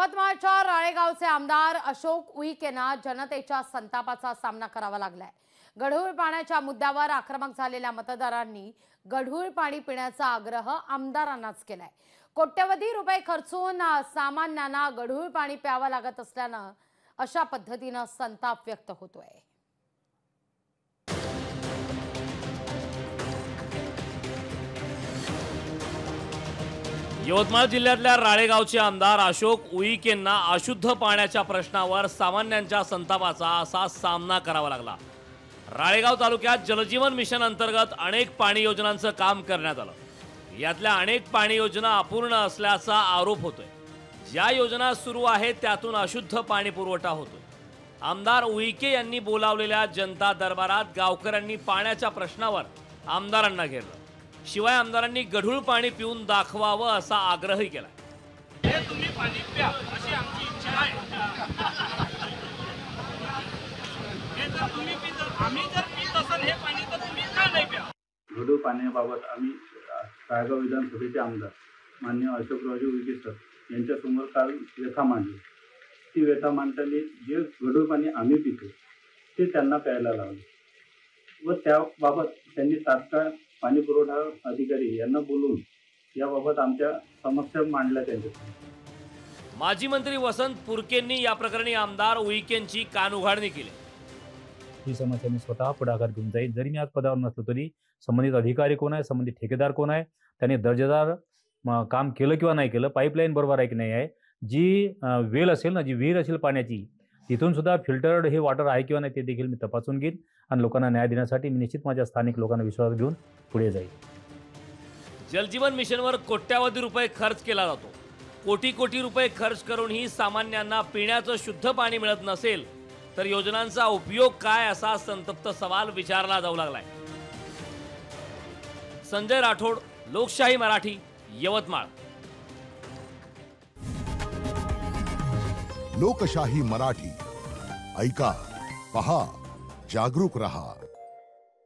यवतमाळच्या राळेगावचे आमदार अशोक उईके यांना जनतेच्या संतापाचा सामना करावा लागलाय। गढूळ पाण्याच्या मुद्द्यावर आक्रमक झालेल्या मतदारांनी गढूळ पाणी पिण्याचा आग्रह आमदारांनाच केलाय। कोट्यवधी रुपये खर्चून सामान्यांना गढूळ पाणी प्यावं लागत असल्यानं अशा पद्धतीनं संताप व्यक्त होतोय। यवतमाळ जिल्ह्यातल्या राळेगावचे आमदार अशोक उईके यांना अशुद्ध पाण्याच्या प्रश्नावर सामान्यांच्या संतापाचा असा सामना करावा लागला। राळेगाव तालुक्यात जलजीवन मिशन अंतर्गत अनेक पाणी योजनांचं काम करण्यात आलं। यातल्या अनेक पाणी योजना अपूर्ण असल्याचा आरोप होतोय। ज्या योजना सुरू आहेत त्यातून अशुद्ध पाणी पुरवठा होतोय। आमदार उईके यांनी बोलावलेल्या जनता दरबारात गावकऱ्यांनी पाण्याच्या प्रश्नावर आमदारांना घेरलं। शिवाय आमदारांनी गढूळ पाणी पिऊन दाखवावं असा आग्रहही केला। हे तुम्ही पाणी प्या अशी आमची इच्छा आहे। हे जर तुम्ही पित आम्ही जर पित असाल हे पाणी तर तुम्ही का नाही प्या। गढूळ पाण्याबाबत आम्ही राळेगाव विधानसभेचे आमदार माननीय अशोकरावजी उईके सर यांच्यासमोर काल व्यथा मांडली। ती व्यथा मांडताना जे गढूळ पाणी आम्ही पितो ते त्यांना प्यायला लावले व त्याबाबत त्यांनी तात्काळ पाणी पुरवठा अधिकारी यांना बोलून याबाबत आमच्या समस्या मांडल्या त्यांच्यासमोर। माजी मंत्री वसंत पुरकेंनी या प्रकरणी आमदार उईकेंची कानउघाडणी केली। ही समस्या मी स्वतः पुढाकार घेऊन जाईल। जरी मी आज पदावर नसलो तरी संबंधित अधिकारी कोण आहे, संबंधित ठेकेदार कोण आहे, त्याने दर्जेदार काम केलं किंवा नाही केलं, पाईपलाईन बरोबर आहे की नाही आहे, जी वेल असेल ना, जी विहीर असेल पाण्याची, तिथून सुद्धा फिल्टर्ड हे वॉटर आहे किंवा नाही ते देखील मी तपासून घेईन आणि लोकांना न्याय देण्यासाठी मी निश्चित माझ्या स्थानिक लोकांना विश्वास घेऊन पुढे जाईल। जलजीवन मिशनवर कोट्यावधी रुपये खर्च केला जातो। कोटी कोटी रुपये खर्च करूनही सामान्यांना पिण्याचं शुद्ध पाणी मिळत नसेल तर योजनांचा उपयोग काय असा संतप्त सवाल विचारला जाऊ लागलाय। संजय राठोड, लोकशाही मराठी, यवतमाळ। लोकशाही मराठी ऐका, पहा, जागरूक रहा।